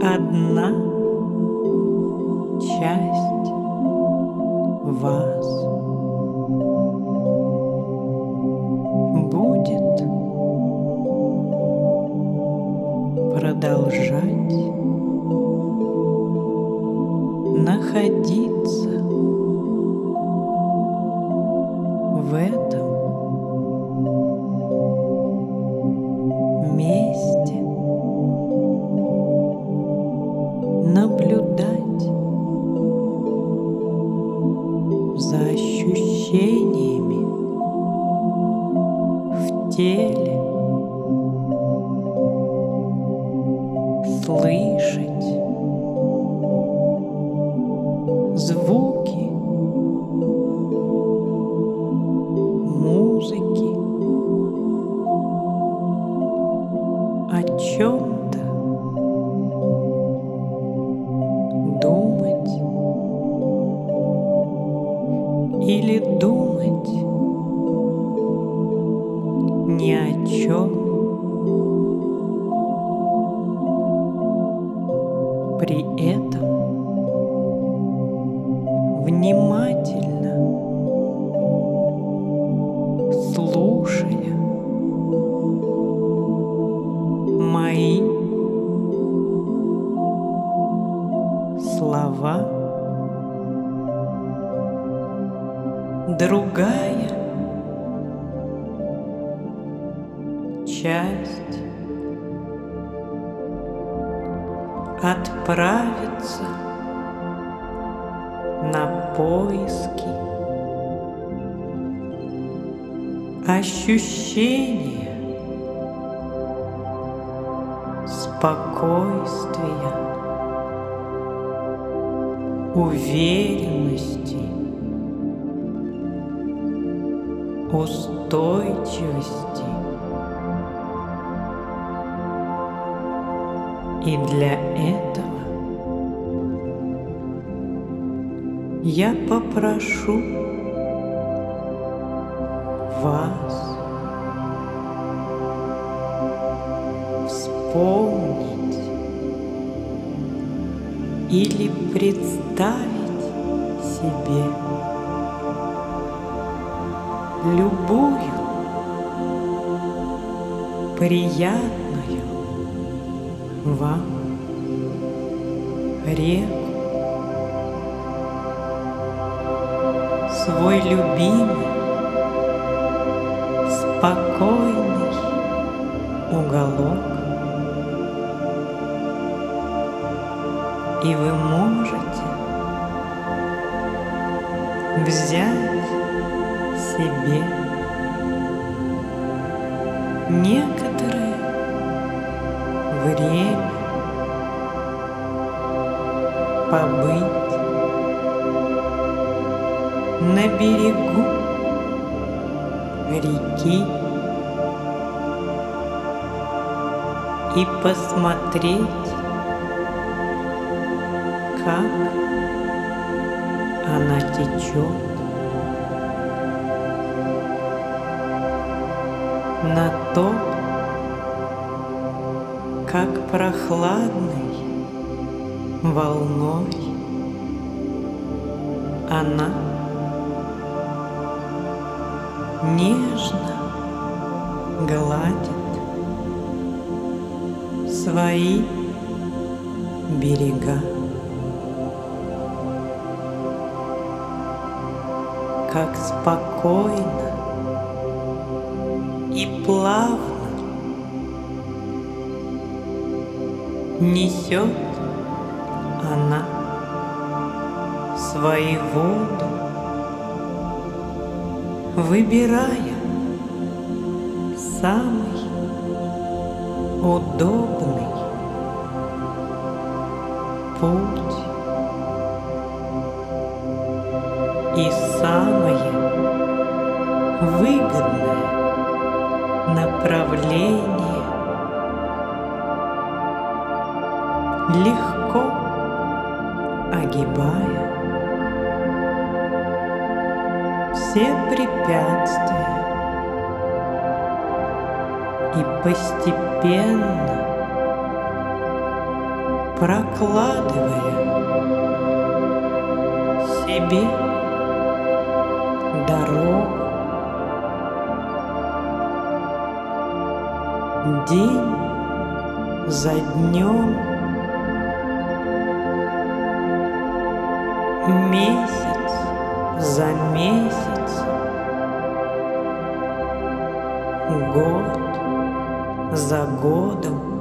одна часть вас будет продолжать находиться в этом месте, наблюдать за ощущениями в теле, слышать звуки музыки, о чем-то думать или думать ни о чем. При этом внимательно слушая мои слова, другая часть отправится на поиски ощущения спокойствия, уверенности, устойчивости. И для этого я попрошу вас вспомнить или представить себе любую приятную вам реку, свой любимый, спокойный уголок, и вы можете взять себе некоторое время побыть на берегу реки и посмотреть, как она течет, на то, как прохладной волной она нежно гладит свои берега, как спокойно и плавно несет она свою воду, выбирая самый удобный путь и самое выгодное направление, легко огибая все препятствия и постепенно прокладывая себе дорогу день за днем, месяц за месяцем, год за годом.